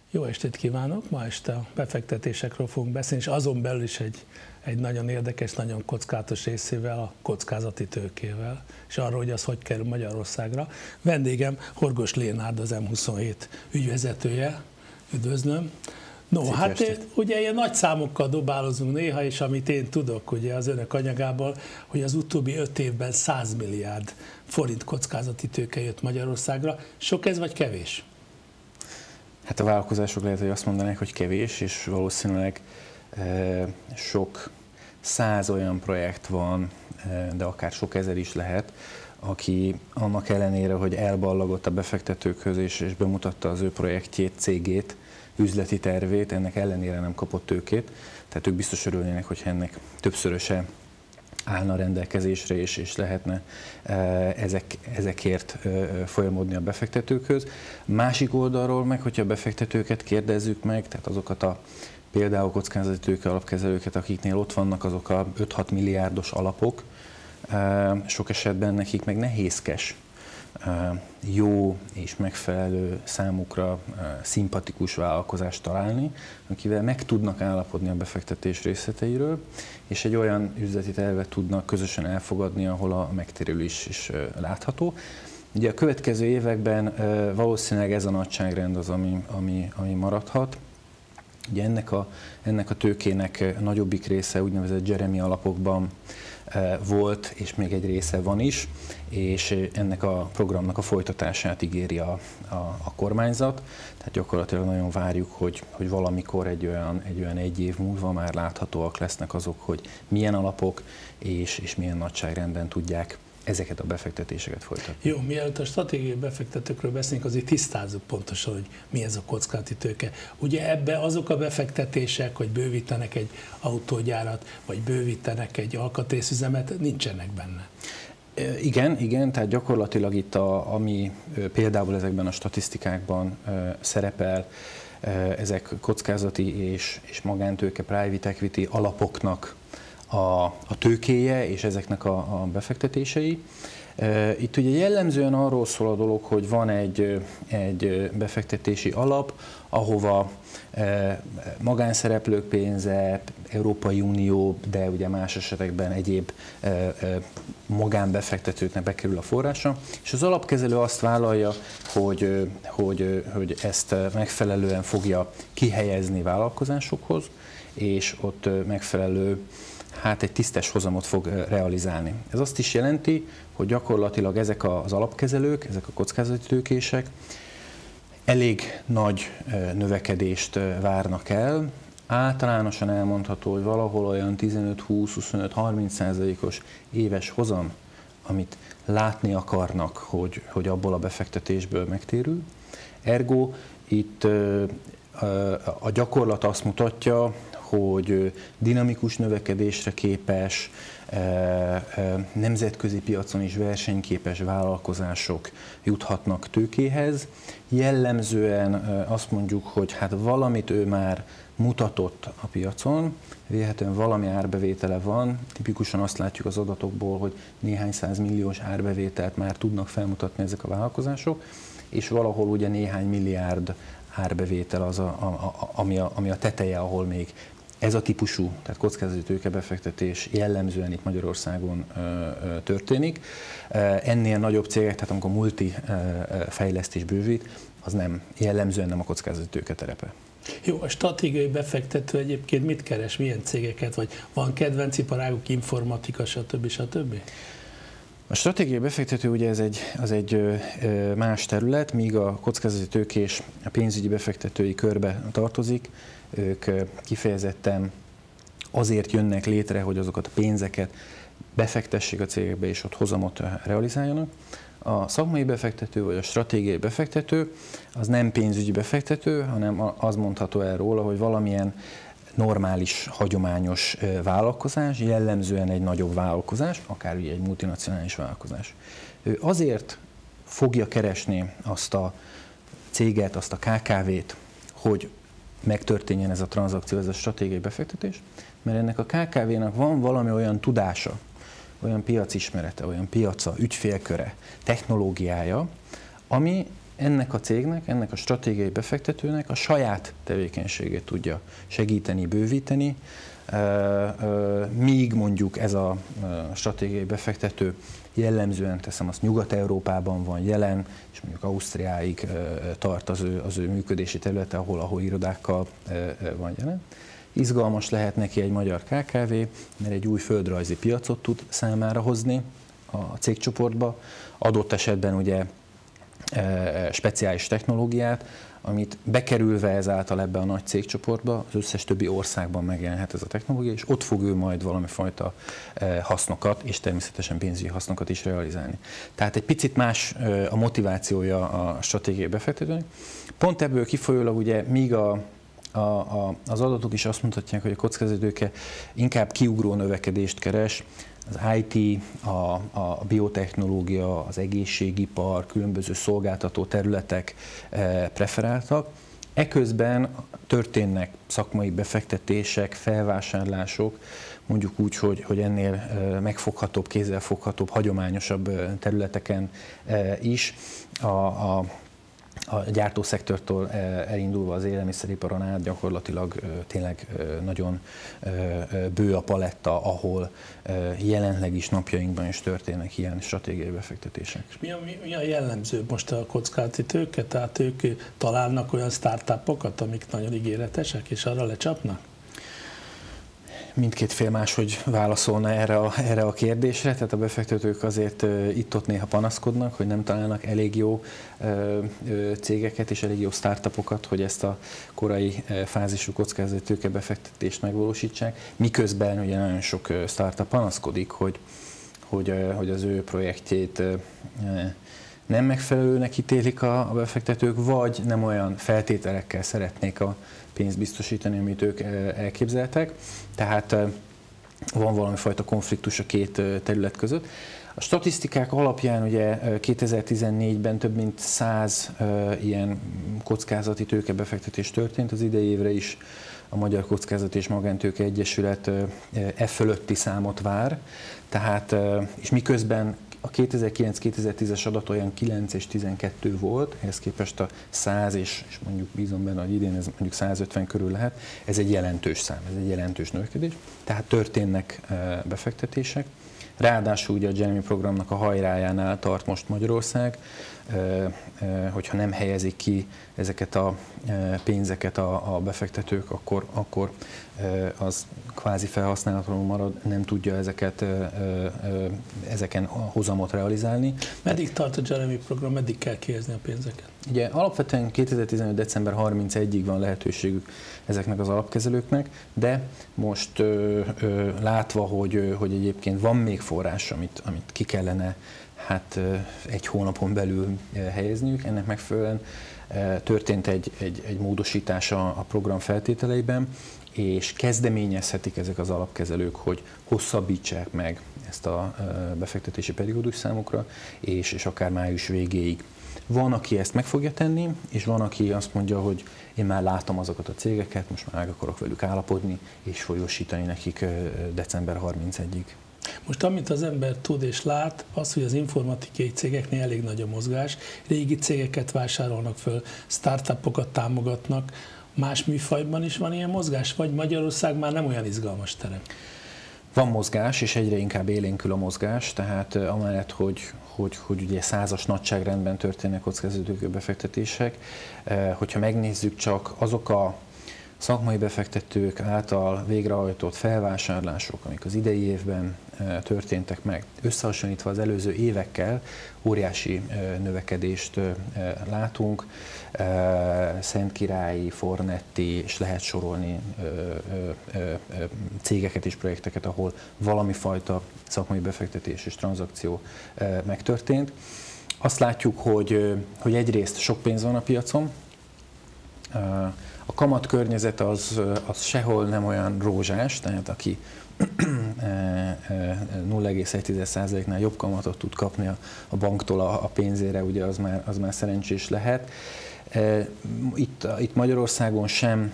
Jó estét kívánok! Ma este a befektetésekről fogunk beszélni, és azon belül is egy nagyon érdekes, nagyon kockázatos részével, a kockázati tőkével, és arról, hogy az hogy kerül Magyarországra. Vendégem Horgos Lénárd, az M27 ügyvezetője. Üdvözlöm! No, hát ugye ilyen nagy számokkal dobálozunk néha, és amit én tudok ugye az önök anyagából, hogy az utóbbi 5 évben 100 milliárd forint kockázati tőke jött Magyarországra. Sok ez, vagy kevés? Hát a vállalkozások lehet, hogy azt mondanák, hogy kevés, és valószínűleg sok száz olyan projekt van, de akár sok ezer is lehet, aki annak ellenére, hogy elballagott a befektetőkhöz és bemutatta az ő projektjét, cégét, üzleti tervét, ennek ellenére nem kapott tőkét. Tehát ők biztos örülnének, hogyha ennek többszöröse állna rendelkezésre, és lehetne ezekért folyamodni a befektetőkhöz. Másik oldalról meg, hogyha a befektetőket kérdezzük meg, tehát azokat a például kockázati tőke alapkezelőket, akiknél ott vannak azok a 5-6 milliárdos alapok, sok esetben nekik meg nehézkes jó és megfelelő számukra szimpatikus vállalkozást találni, akivel meg tudnak állapodni a befektetés részleteiről, és egy olyan üzleti tervet tudnak közösen elfogadni, ahol a megtérülés is látható. Ugye a következő években valószínűleg ez a nagyságrend az, ami maradhat. Ugye ennek a tőkének a nagyobbik része úgynevezett Jeremy alapokban volt, és még egy része van is, és ennek a programnak a folytatását ígéri a kormányzat. Tehát gyakorlatilag nagyon várjuk, hogy valamikor egy olyan 1 év múlva már láthatóak lesznek azok, hogy milyen alapok és milyen nagyságrendben tudják ezeket a befektetéseket folytatni. Jó, mielőtt a stratégiai befektetőkről beszélünk, azért tisztázzuk pontosan, hogy mi ez a kockázati tőke. Ugye ebbe azok a befektetések, hogy bővítenek egy autógyárat, vagy bővítenek egy alkatrészüzemet, nincsenek benne. Igen, tehát gyakorlatilag itt, ami például ezekben a statisztikákban szerepel, ezek kockázati és magántőke, private equity alapoknak a tőkéje és ezeknek a befektetései. Itt ugye jellemzően arról szól a dolog, hogy van egy befektetési alap, ahova magánszereplők pénze, Európai Unió, de ugye más esetekben egyéb magánbefektetőknek bekerül a forrása, és az alapkezelő azt vállalja, hogy ezt megfelelően fogja kihelyezni vállalkozásokhoz, és ott megfelelő egy tisztes hozamot fog realizálni. Ez azt is jelenti, hogy gyakorlatilag ezek az alapkezelők, ezek a kockázati tőkések elég nagy növekedést várnak el. Általánosan elmondható, hogy valahol olyan 15-20-25-30%-os éves hozam, amit látni akarnak, hogy abból a befektetésből megtérül. Ergo itt a gyakorlat azt mutatja, hogy dinamikus növekedésre képes, nemzetközi piacon is versenyképes vállalkozások juthatnak tőkéhez. Jellemzően azt mondjuk, hogy valamit ő már mutatott a piacon, vélhetően valami árbevétele van, tipikusan azt látjuk az adatokból, hogy néhány százmilliós árbevételt már tudnak felmutatni ezek a vállalkozások, és valahol ugye néhány milliárd árbevétel az, ami a teteje, ahol még ez a típusú, tehát kockázati tőkebefektetés jellemzően itt Magyarországon történik. Ennél nagyobb cégek, tehát amikor multifejlesztés bővít, az jellemzően nem a kockázati tőke terepe. Jó, a stratégiai befektető egyébként mit keres, milyen cégeket, vagy van kedvenc iparáguk, informatika, stb. A stratégiai befektető ugye az egy más terület, míg a kockázati tőkés a pénzügyi befektetői körbe tartozik. Ők kifejezetten azért jönnek létre, hogy azokat a pénzeket befektessék a cégekbe és ott hozamot realizáljanak. A szakmai befektető vagy a stratégiai befektető az nem pénzügyi befektető, hanem az mondható el róla, hogy valamilyen normális, hagyományos vállalkozás, jellemzően egy nagyobb vállalkozás, akár ugye egy multinacionális vállalkozás. Ő azért fogja keresni azt a céget, azt a KKV-t, hogy megtörténjen ez a tranzakció, ez a stratégiai befektetés, mert ennek a KKV-nak van valami olyan tudása, olyan piacismerete, olyan piaca, ügyfélköre, technológiája, ami ennek a cégnek, ennek a stratégiai befektetőnek a saját tevékenységét tudja segíteni, bővíteni, míg mondjuk ez a stratégiai befektető jellemzően, teszem azt, Nyugat-Európában van jelen, és mondjuk Ausztriáig tart az ő működési területe, ahol irodákkal van jelen. Izgalmas lehet neki egy magyar KKV, mert egy új földrajzi piacot tud számára hozni a cégcsoportba, adott esetben ugye speciális technológiát, amit bekerülve ezáltal ebbe a nagy cégcsoportba, az összes többi országban megjelenhet ez a technológia, és ott fog ő majd valami fajta hasznokat, és természetesen pénzügyi hasznokat is realizálni. Tehát egy picit más a motivációja a stratégiai befektetőnek. Pont ebből kifolyólag ugye míg az adatok is azt mutatják, hogy a kockázatőke inkább kiugró növekedést keres, az IT, a biotechnológia, az egészségipar, különböző szolgáltató területek preferáltak. Eközben történnek szakmai befektetések, felvásárlások, mondjuk úgy, hogy ennél megfoghatóbb, kézzelfoghatóbb, hagyományosabb területeken is. A gyártószektortól elindulva az élelmiszeriparon át gyakorlatilag tényleg nagyon bő a paletta, ahol jelenleg is napjainkban is történnek ilyen stratégiai befektetések. És mi a jellemző most a kockázati tőke? Tehát ők találnak olyan startupokat, amik nagyon ígéretesek, és arra lecsapnak? Mindkét fél máshogy válaszolna erre a kérdésre, tehát a befektetők azért itt-ott néha panaszkodnak, hogy nem találnak elég jó cégeket és elég jó startupokat, hogy ezt a korai fázisú kockázati tőke befektetést megvalósítsák, miközben ugye nagyon sok startup panaszkodik, hogy az ő projektjét nem megfelelőnek ítélik a befektetők, vagy nem olyan feltételekkel szeretnék a pénzt biztosítani, amit ők elképzeltek. Tehát van valami fajta konfliktus a két terület között. A statisztikák alapján ugye 2014-ben több mint 100 ilyen kockázati tőkebefektetés történt, az idei évre is a Magyar Kockázati és Magántőke Egyesület fölötti számot vár, tehát, és miközben a 2009-2010-es adat olyan 9 és 12 volt, ehhez képest a 100 és mondjuk bízom benne, hogy idén ez mondjuk 150 körül lehet, ez egy jelentős szám, ez egy jelentős növekedés, tehát történnek befektetések. Ráadásul ugye a Jeremy programnak a hajrájánál tart most Magyarország, hogyha nem helyezik ki ezeket a pénzeket a befektetők, akkor az kvázi felhasználatlanul marad, nem tudja ezeken a hozamot realizálni. Meddig tart a Jeremy program, meddig kell kihelyezni a pénzeket? Ugye alapvetően 2015. december 31-ig van lehetőségük ezeknek az alapkezelőknek, de most látva, hogy egyébként van még forrás, amit ki kellene egy hónapon belül helyezniük, ennek megfelelően történt egy módosítás a program feltételeiben, és kezdeményezhetik ezek az alapkezelők, hogy hosszabbítsák meg ezt a befektetési periódus számukra, és akár május végéig. Van, aki ezt meg fogja tenni, és van, aki azt mondja, hogy én már látom azokat a cégeket, most már meg akarok velük állapodni, és folyósítani nekik december 31-ig. Most amit az ember tud és lát, az, hogy az informatikai cégeknél elég nagy a mozgás, régi cégeket vásárolnak föl, startupokat támogatnak, más műfajban is van ilyen mozgás, vagy Magyarország már nem olyan izgalmas terem? Van mozgás, és egyre inkább élénkül a mozgás, tehát amellett, hogy ugye 100-as nagyságrendben történnek kockázati befektetések, hogyha megnézzük csak azok a szakmai befektetők által végrehajtott felvásárlások, amik az idei évben történtek meg, összehasonlítva az előző évekkel, óriási növekedést látunk. Szentkirályi, Fornetti, és lehet sorolni cégeket és projekteket, ahol valami fajta szakmai befektetés és tranzakció megtörtént. Azt látjuk, hogy egyrészt sok pénz van a piacon, a kamat környezet az sehol nem olyan rózsás, tehát aki 0,1%-nál jobb kamatot tud kapni a banktól a pénzére, ugye az már szerencsés lehet. Itt Magyarországon sem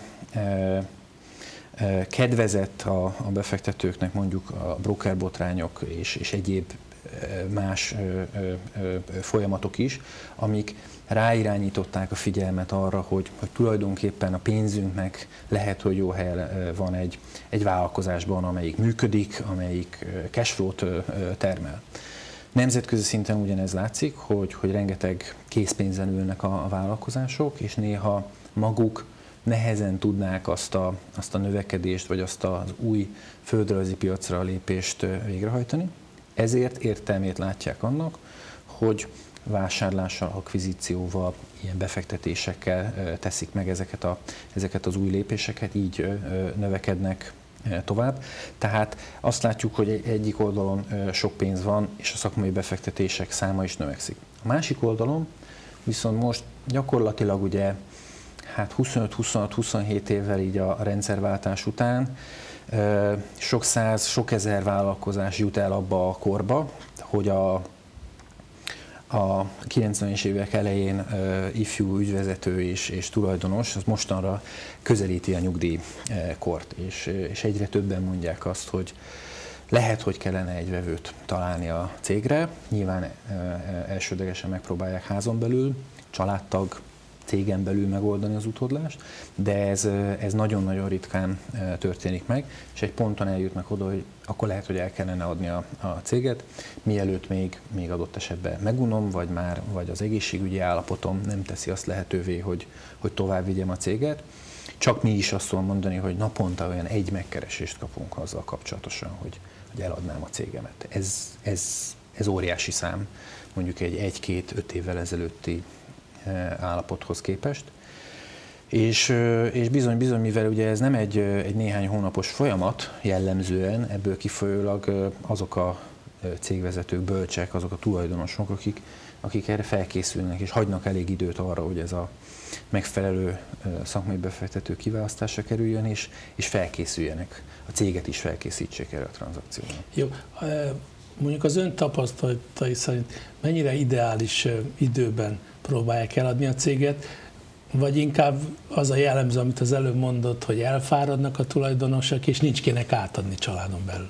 kedvezett a befektetőknek mondjuk a brokerbotrányok és egyéb más folyamatok is, amik ráirányították a figyelmet arra, hogy tulajdonképpen a pénzünknek lehet, hogy jó helye van egy vállalkozásban, amelyik működik, amelyik cashflow-t termel. Nemzetközi szinten ugyanez látszik, hogy rengeteg készpénzen ülnek a vállalkozások, és néha maguk nehezen tudnák azt a növekedést, vagy azt az új földrajzi piacra lépést végrehajtani. Ezért értelmét látják annak, hogy vásárlással, akvizícióval, ilyen befektetésekkel teszik meg ezeket az új lépéseket, így növekednek tovább. Tehát azt látjuk, hogy egyik oldalon sok pénz van, és a szakmai befektetések száma is növekszik. A másik oldalon viszont most gyakorlatilag ugye 25-26-27 évvel így a rendszerváltás után sok száz, sok ezer vállalkozás jut el abba a korba, hogy a 90-es évek elején ifjú ügyvezető és tulajdonos, az mostanra közelíti a nyugdíjkort, és egyre többen mondják azt, hogy lehet, hogy kellene egy vevőt találni a cégre. Nyilván elsődlegesen megpróbálják házon belül, családtag, cégen belül megoldani az utódlást, de ez nagyon-nagyon ritkán történik meg, és egy ponton eljutnak oda, hogy akkor lehet, hogy el kellene adni a céget, mielőtt még adott esetben megunom, vagy az egészségügyi állapotom nem teszi azt lehetővé, hogy tovább vigyem a céget. Csak mi is azt tudom mondani, hogy naponta olyan egy megkeresést kapunk azzal kapcsolatosan, hogy eladnám a cégemet. Ez óriási szám, mondjuk egy 1-2-5 évvel ezelőtti állapothoz képest. És bizony, mivel ugye ez nem egy néhány hónapos folyamat jellemzően, ebből kifolyólag azok a cégvezetők, bölcsek, azok a tulajdonosok, akik erre felkészülnek, és hagynak elég időt arra, hogy ez a megfelelő szakmai befektető kiválasztásra kerüljön, és felkészüljenek, a céget is felkészítsék erre a tranzakcióra. Jó, mondjuk az ön tapasztalatai szerint mennyire ideális időben próbálják eladni a céget, vagy inkább az a jellemző, amit az előbb mondott, hogy elfáradnak a tulajdonosok, és nincs kinek átadni családon belül?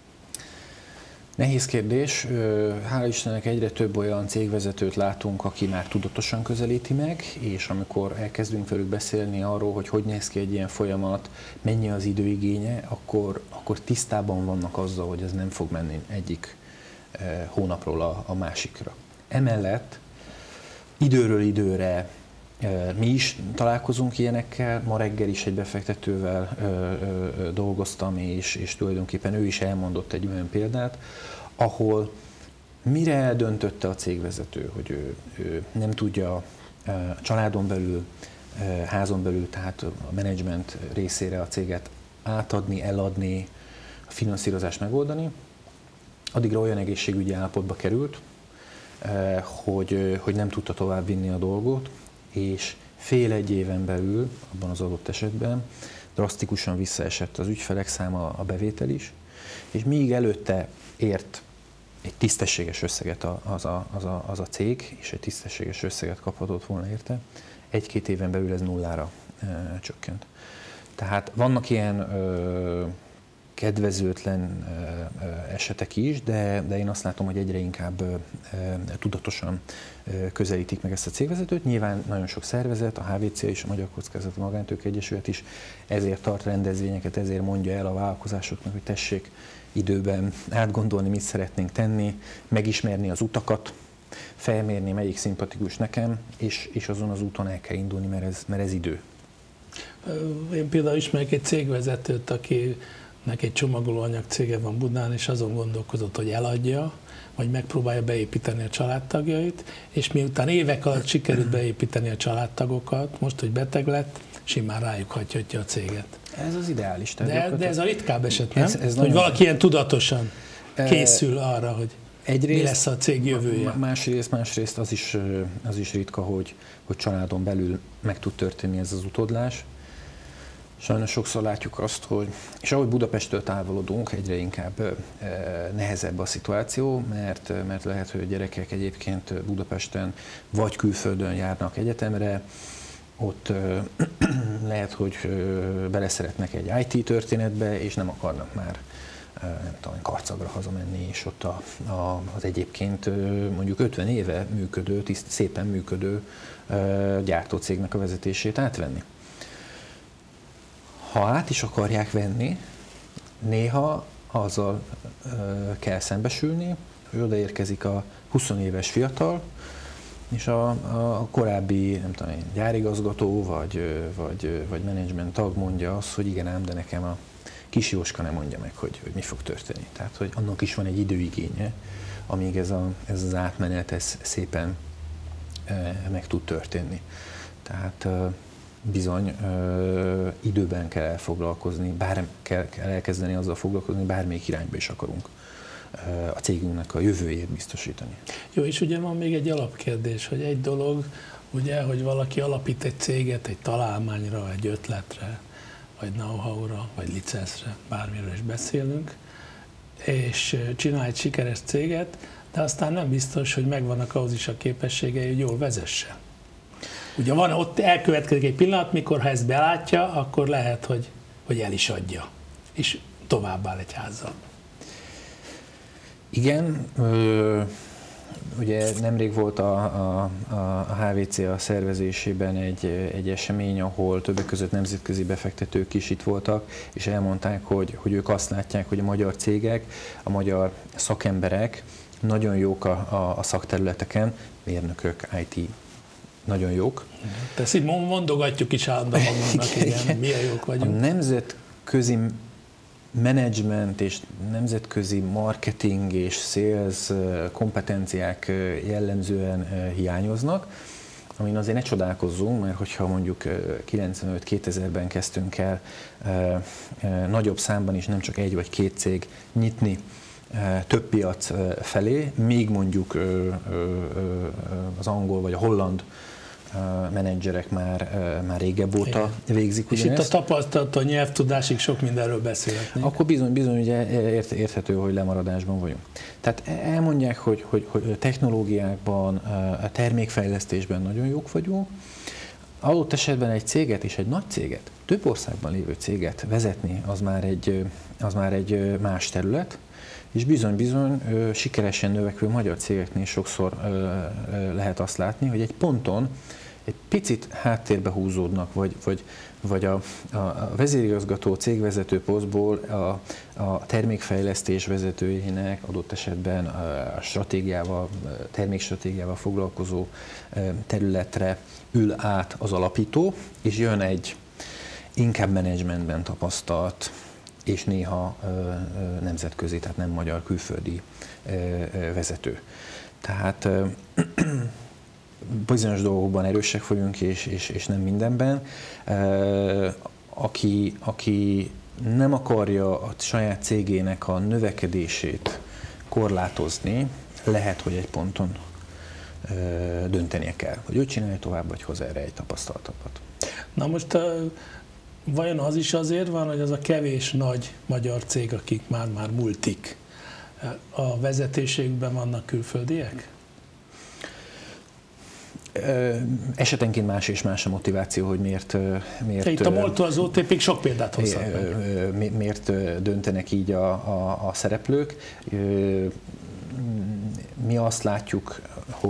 Nehéz kérdés. Hála Istennek egyre több olyan cégvezetőt látunk, aki már tudatosan közelíti meg, és amikor elkezdünk velük beszélni arról, hogy néz ki egy ilyen folyamat, mennyi az időigénye, akkor tisztában vannak azzal, hogy ez nem fog menni egyik hónapról a másikra. Emellett időről időre mi is találkozunk ilyenekkel, ma reggel is egy befektetővel dolgoztam, és tulajdonképpen ő is elmondott egy olyan példát, ahol mire eldöntötte a cégvezető, hogy ő nem tudja a családon belül, házon belül, tehát a menedzsment részére a céget átadni, eladni, a finanszírozást megoldani, addigra olyan egészségügyi állapotba került, hogy nem tudta tovább vinni a dolgot, és fél-egy éven belül, abban az adott esetben drasztikusan visszaesett az ügyfelek száma, a bevétel is, és míg előtte ért egy tisztességes összeget az a cég, és egy tisztességes összeget kaphatott volna érte, 1-2 éven belül ez nullára csökkent. Tehát vannak ilyen kedvezőtlen esetek is, de én azt látom, hogy egyre inkább tudatosan közelítik meg ezt a cégvezetőt. Nyilván nagyon sok szervezet, a HVC és a Magyar Kockázati Magántőke Egyesület is ezért tart rendezvényeket, ezért mondja el a vállalkozásoknak, hogy tessék időben átgondolni, mit szeretnénk tenni, megismerni az utakat, felmérni, melyik szimpatikus nekem, és azon az úton el kell indulni, mert ez idő. Én például ismerek egy cégvezetőt, akinek egy csomagolóanyag cége van Budán, és azon gondolkozott, hogy eladja, vagy megpróbálja beépíteni a családtagjait, és miután évek alatt sikerült beépíteni a családtagokat, most, hogy beteg lett, simán rájuk hagyhatja a céget. Ez az ideális. De ez a ritkább eset, nem? Hogy valaki ilyen tudatosan készül arra, hogy mi lesz a cég jövője. Másrészt az is ritka, hogy családon belül meg tud történni ez az utódlás. Sajnos sokszor látjuk azt, és ahogy Budapesttől távolodunk, egyre inkább nehezebb a szituáció, mert lehet, hogy a gyerekek egyébként Budapesten vagy külföldön járnak egyetemre, ott lehet, hogy beleszeretnek egy IT történetbe, és nem akarnak már nem tudom, Karcagra hazamenni, és ott az egyébként mondjuk 50 éve működő, szépen működő gyártócégnek a vezetését átvenni. Ha át is akarják venni, néha azzal kell szembesülni, hogy odaérkezik a 20 éves fiatal, és a korábbi, nem tudom, gyárigazgató vagy menedzsment tag mondja azt, hogy igen ám, de nekem a kis Jóska nem mondja meg, hogy mi fog történni. Tehát, hogy annak is van egy időigénye, amíg ez az átmenet szépen meg tud történni. Tehát bizony időben kell elfoglalkozni, kell elkezdeni azzal foglalkozni, bármelyik irányba is akarunk a cégünknek a jövőjét biztosítani. Jó, és ugye van még egy alapkérdés, hogy egy dolog, ugye, hogy valaki alapít egy céget egy találmányra, egy ötletre, vagy know-how-ra, vagy licenszre, bármiről is beszélünk, és csinál egy sikeres céget, de aztán nem biztos, hogy megvannak ahhoz is a képességei, hogy jól vezesse. Ugye van, ott elkövetkezik egy pillanat, mikor ha ezt belátja, akkor lehet, hogy el is adja, és továbbáll egy házzal. Igen, ugye nemrég volt a HVC a szervezésében egy esemény, ahol többek között nemzetközi befektetők is itt voltak, és elmondták, hogy ők azt látják, hogy a magyar cégek, a magyar szakemberek nagyon jók a szakterületeken, mérnökök, IT, nagyon jók. Ezt így mondogatjuk is állandóan magunknak, igen, milyen jók vagyunk. A nemzetközi menedzsment és nemzetközi marketing és sales kompetenciák jellemzően hiányoznak, amin azért ne csodálkozzunk, mert hogyha mondjuk 95-2000-ben kezdtünk el nagyobb számban is, nem csak egy vagy két cég nyitni több piac felé, még mondjuk az angol vagy a holland menedzserek már régebb óta végzik ugyanezt. És itt a tapasztalat, a nyelvtudásig sok mindenről beszélhetnénk. Akkor bizony ugye érthető, hogy lemaradásban vagyunk. Tehát elmondják, hogy technológiákban, a termékfejlesztésben nagyon jók vagyunk. Adott esetben egy céget és egy nagy céget, több országban lévő céget vezetni, az már egy más terület, és bizony sikeresen növekvő magyar cégeknél sokszor lehet azt látni, hogy egy ponton egy picit háttérbe húzódnak, vagy a vezérigazgató cégvezető posztból a termékfejlesztés vezetőjének adott esetben a termékstratégiával foglalkozó területre ül át az alapító, és jön egy inkább menedzsmentben tapasztalt, és néha nemzetközi, tehát nem magyar, külföldi vezető. Tehát bizonyos dolgokban erősek vagyunk, és nem mindenben. Aki nem akarja a saját cégének a növekedését korlátozni, lehet, hogy egy ponton döntenie kell, hogy ő csinálja tovább, vagy hoz erre egy tapasztalatot. Na most vajon az is azért van, hogy az a kevés nagy magyar cég, akik már multik, a vezetőségben vannak külföldiek? Esetenként más és más a motiváció, hogy miért itt a MOL-tól az OTP-ig sok példát hozhat meg. Miért döntenek így a szereplők. Mi azt látjuk,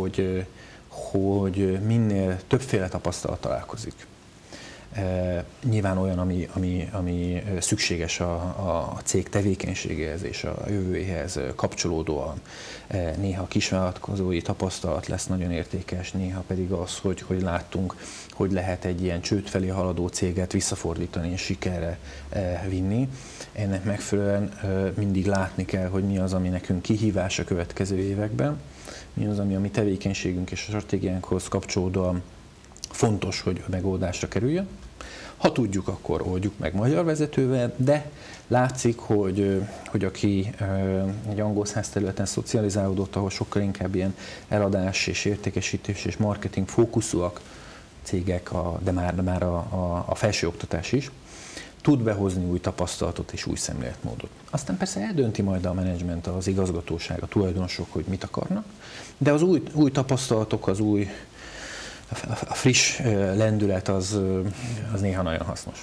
hogy minél többféle tapasztalat találkozik. Nyilván olyan, ami szükséges a cég tevékenységéhez és a jövőjéhez kapcsolódóan. Néha kisvállalkozói tapasztalat lesz nagyon értékes, néha pedig az, hogy láttunk, hogy lehet egy ilyen csőd felé haladó céget visszafordítani és sikerre vinni. Ennek megfelelően mindig látni kell, hogy mi az, ami nekünk kihívás a következő években, mi az, ami a mi tevékenységünk és a stratégiánkhoz kapcsolódóan fontos, hogy megoldásra kerüljön. Ha tudjuk, akkor oldjuk meg magyar vezetővel, de látszik, hogy aki egy angol száz területen szocializálódott, ahol sokkal inkább ilyen eladás és értékesítés és marketing fókuszúak cégek, de már a felsőoktatás is, tud behozni új tapasztalatot és új szemléletmódot. Aztán persze eldönti majd a menedzsment, az igazgatóság, a tulajdonosok, hogy mit akarnak, de az új tapasztalatok, a friss lendület az néha nagyon hasznos.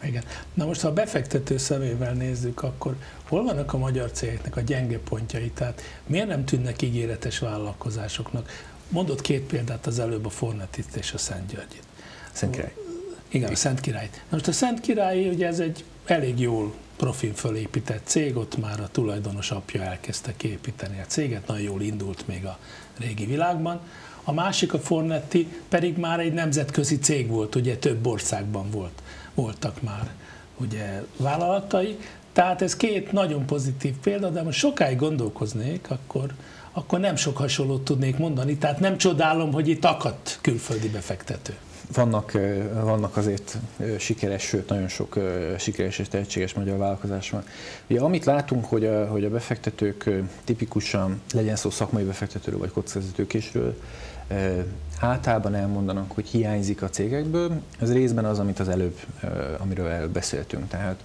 Igen. Na most, ha a befektető szemével nézzük, akkor hol vannak a magyar cégeknek a gyenge pontjai? Tehát miért nem tűnnek ígéretes vállalkozásoknak? Mondott két példát az előbb, a Fornetit és a Szentgyörgyit. Szentkirály. Igen, a Szentkirályt. Na most a Szentkirály, ugye ez egy elég jól profil fölépített cég, ott már a tulajdonos apja elkezdte kiépíteni a céget, nagyon jól indult még a régi világban. A másik, a Fornetti pedig már egy nemzetközi cég volt, ugye több országban voltak már ugye vállalatai. Tehát ez két nagyon pozitív példa, de most sokáig gondolkoznék, akkor nem sok hasonlót tudnék mondani, tehát nem csodálom, hogy itt akadt külföldi befektető. Vannak azért sikeres, sőt nagyon sok sikeres és tehetséges magyar vállalkozás van. Ugye, amit látunk, hogy a befektetők tipikusan, legyen szó szakmai befektetőről vagy kockázatőkésről, általában elmondanak, hogy hiányzik a cégekből. Ez részben az, amit amiről előbb beszéltünk. Tehát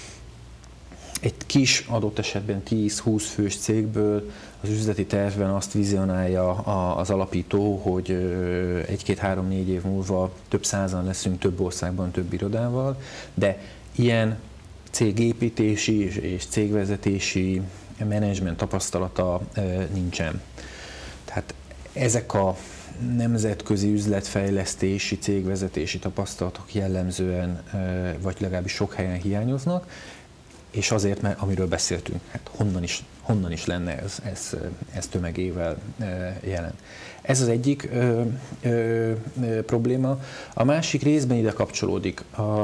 egy kis, adott esetben 10-20 fős cégből az üzleti tervben azt vizionálja az alapító, hogy 1-2-3-4 év múlva több százan leszünk több országban, több irodával, de ilyen cégépítési és cégvezetési menedzsment tapasztalata nincsen. Tehát ezek a nemzetközi üzletfejlesztési, cégvezetési tapasztalatok jellemzően, vagy legalábbis sok helyen hiányoznak, és azért, mert amiről beszéltünk, hát honnan is lenne ez tömegével jelen. Ez az egyik probléma. A másik részben ide kapcsolódik.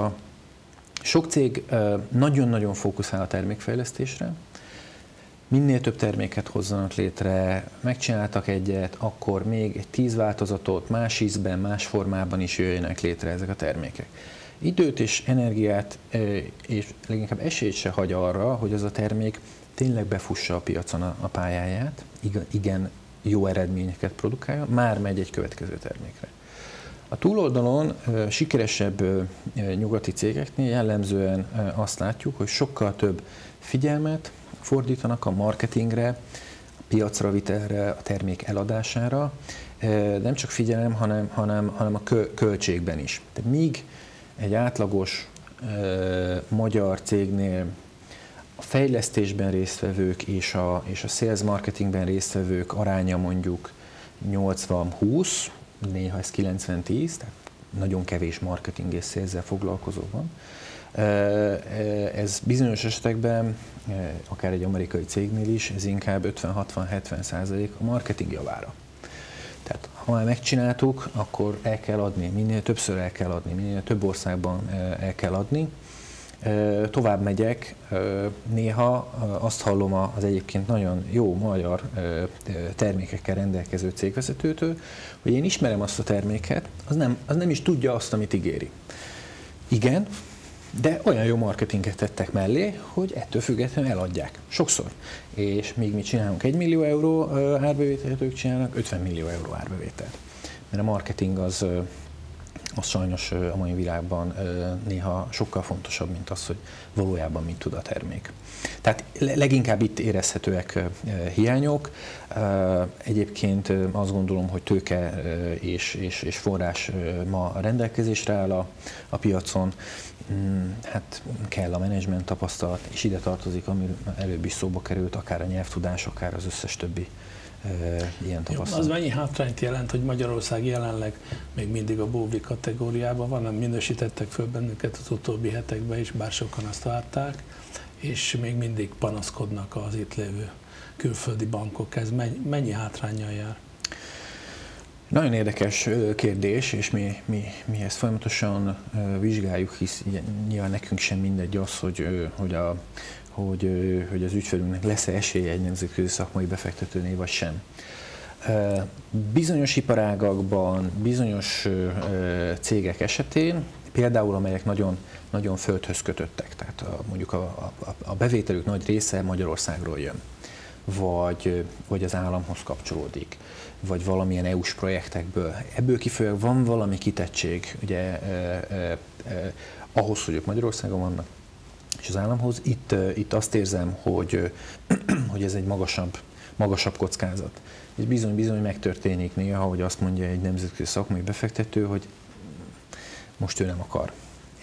Sok cég nagyon-nagyon fókuszál a termékfejlesztésre. Minél több terméket hozzanak létre, megcsináltak egyet, akkor még egy 10 változatot, más ízben, más formában is jöjjenek létre ezek a termékek. Időt és energiát, és leginkább esélyt se hagy arra, hogy az a termék tényleg befussa a piacon a pályáját, igen jó eredményeket produkálja, már megy egy következő termékre. A túloldalon sikeresebb nyugati cégeknél jellemzően azt látjuk, hogy sokkal több figyelmet fordítanak a marketingre, a piacra vitelre, a termék eladására, nem csak figyelem, hanem a költségben is. Tehát míg egy átlagos magyar cégnél a fejlesztésben résztvevők és a sales marketingben résztvevők aránya mondjuk 80-20, néha ez 90-10, tehát nagyon kevés marketing és sales-zel foglalkozó van. Ez bizonyos esetekben, akár egy amerikai cégnél is, ez inkább 50-60-70% a marketing javára. Tehát ha már megcsináltuk, akkor el kell adni, minél többször el kell adni, minél több országban el kell adni. Tovább megyek, néha azt hallom az egyébként nagyon jó magyar termékekkel rendelkező cégvezetőtől, hogy én ismerem azt a terméket, az nem is tudja azt, amit ígéri. Igen, de olyan jó marketinget tettek mellé, hogy ettől függetlenül eladják. Sokszor. És míg mi csinálunk 1 millió euró árbevételt, ők csinálnak 50 millió euró árbevételt. Mert a marketing az sajnos a mai világban néha sokkal fontosabb, mint az, hogy valójában mit tud a termék. Tehát leginkább itt érezhetőek hiányok. Egyébként azt gondolom, hogy tőke és forrás ma rendelkezésre áll a piacon. Hát kell a menedzsment tapasztalat, és ide tartozik, ami előbb is szóba került, akár a nyelvtudás, akár az összes többi ilyen tapasztalat. Az mennyi hátrányt jelent, hogy Magyarország jelenleg még mindig a bóvi kategóriában van, nem minősítettek föl bennünket az utóbbi hetekben is, bár sokan azt várták, és még mindig panaszkodnak az itt lévő külföldi bankok. Ez mennyi hátránnyal jár? Nagyon érdekes kérdés, és mi ezt folyamatosan vizsgáljuk, hisz nyilván nekünk sem mindegy az, hogy az ügyfelünknek lesz-e esélye egy nemzetközi szakmai befektetőnél, vagy sem. Bizonyos iparágakban, bizonyos cégek esetén, például amelyek nagyon, nagyon földhöz kötöttek, tehát mondjuk a bevételük nagy része Magyarországról jön, vagy az államhoz kapcsolódik, vagy valamilyen EU-s projektekből. Ebből kifolyólag van valami kitettség ugye, ahhoz, hogy ők Magyarországon vannak, és az államhoz. Itt azt érzem, hogy ez egy magasabb kockázat. És bizony megtörténik néha, hogy azt mondja egy nemzetközi szakmai befektető, hogy most ő nem akar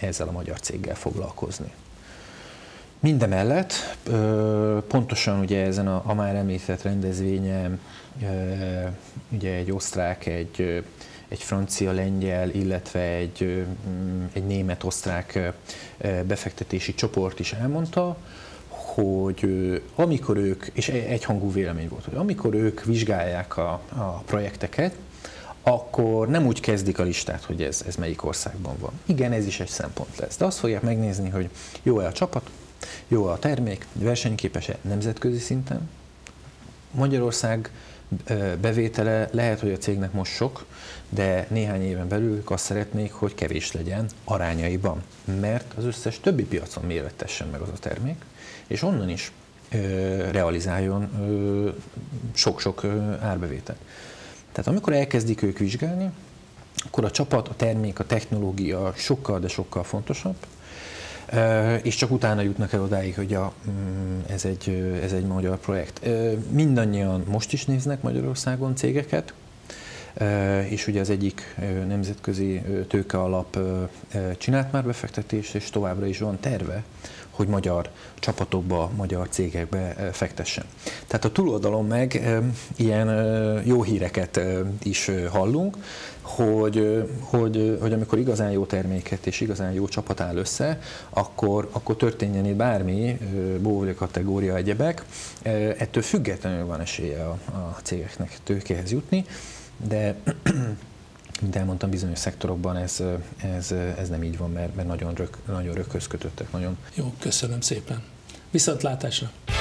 ezzel a magyar céggel foglalkozni. Mindemellett pontosan ugye ezen a már említett rendezvényen ugye egy osztrák, egy francia, lengyel, illetve egy német-osztrák befektetési csoport is elmondta, hogy amikor ők, és egyhangú vélemény volt, hogy amikor ők vizsgálják a projekteket, akkor nem úgy kezdik a listát, hogy ez melyik országban van. Igen, ez is egy szempont lesz. De azt fogják megnézni, hogy jó-e a csapat, jó a termék, versenyképes-e nemzetközi szinten. Magyarország bevétele lehet, hogy a cégnek most sok, de néhány éven belül ők azt szeretnék, hogy kevés legyen arányaiban, mert az összes többi piacon mérettessen meg az a termék, és onnan is realizáljon sok-sok árbevételt. Tehát amikor elkezdik ők vizsgálni, akkor a csapat, a termék, a technológia sokkal, de sokkal fontosabb, és csak utána jutnak el odáig, hogy ez egy magyar projekt. Mindannyian most is néznek Magyarországon cégeket, és ugye az egyik nemzetközi tőkealap csinált már befektetést, és továbbra is van terve, hogy magyar csapatokba, magyar cégekbe fektessen. Tehát a túloldalon meg ilyen jó híreket is hallunk, hogy amikor igazán jó terméket és igazán jó csapat áll össze, akkor történjen itt bármi, bóvli kategória, egyebek, ettől függetlenül van esélye a cégeknek tőkéhez jutni, de mint elmondtam, bizonyos szektorokban ez nem így van, mert nagyon röghöz kötöttek. Nagyon. Jó, köszönöm szépen. Viszontlátásra!